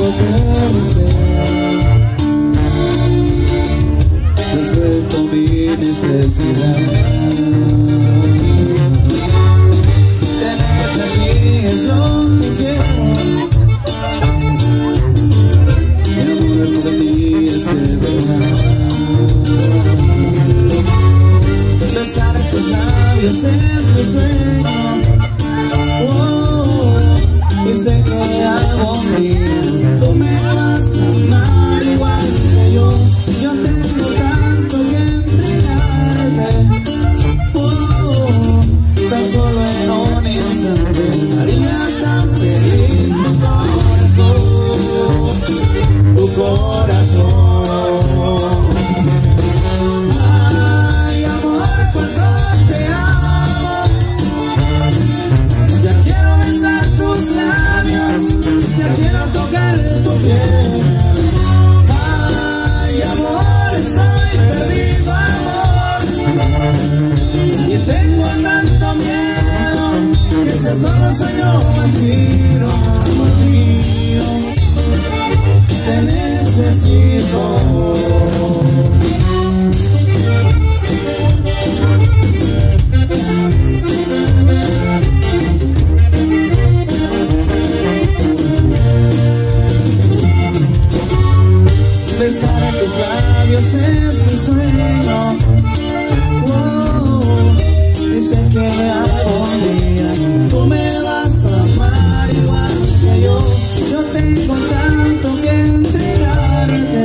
Respeto mi necesidad. Tenerte aquí es lo que quiero. Enamorarme de ti es de verdad. Besar en tus labios es mi sueño. Y sé que algún día tú me vas a amar igual que yo. Yo tengo tanto que entregarte. Tan solo en un instante haría tan feliz tu corazón. Tu corazón. Ay, amor, cuando te amo, ya quiero besar tus labios, ya quiero tocar tu piel. Ay, amor, estoy perdido, amor, y tengo tanto miedo que ese solo sueño vampiro, amor mío, te necesito. Besar en tus labios es mi sueño. Y sé que algún día tú me vas a amar igual que yo. Yo tengo tanto que entregarte.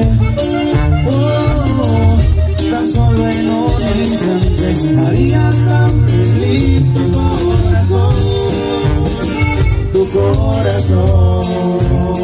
Tan solo en un instante haría tan feliz tu corazón. Tu corazón.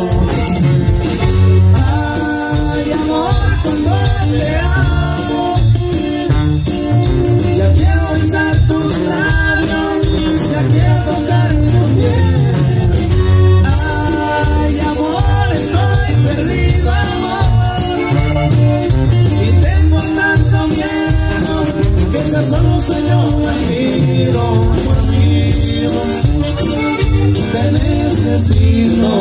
Solo un sueño vampiro, amor mío, te necesito.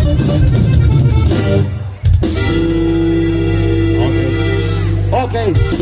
Okay.